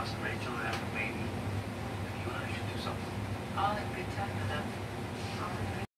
Ross and Rachel have a baby, you and I should do something. All in good time enough.